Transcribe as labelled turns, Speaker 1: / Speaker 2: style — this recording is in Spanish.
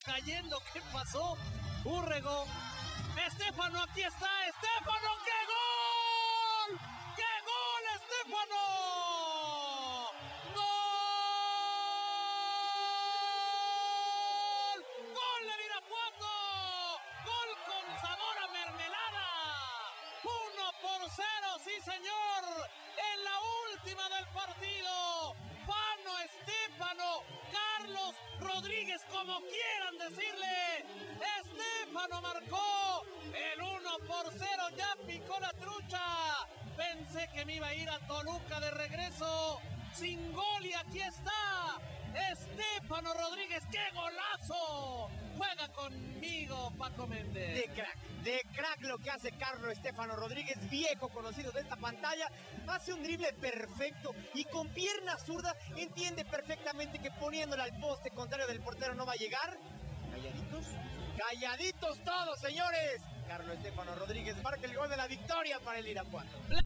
Speaker 1: cayendo. ¿Qué pasó? Úrrego. Estefano, aquí está. Estefano, ¡qué gol! ¡Qué gol, Estefano! ¡Gol! ¡Gol de Irapuato! ¡Gol con sabor a mermelada! 1-0, sí señor. En la última del partido. Fano, Estefano, Carlos Rodríguez, como quieran decirle. Estefano marcó el 1-0, ya picó la trucha. Pensé que me iba a ir a Toluca de regreso sin gol y aquí está. Estefano Rodríguez, ¡qué golazo! Juega conmigo, Paco Méndez.
Speaker 2: De crack lo que hace Carlos Estefano Rodríguez, viejo conocido de esta pantalla. Hace un drible perfecto y con pierna zurda entiende perfectamente que poniéndola al poste contrario del portero no va a llegar. ¿Calladitos? ¡Calladitos todos, señores! Carlos Estefano Rodríguez marca el gol de la victoria para el Irapuato.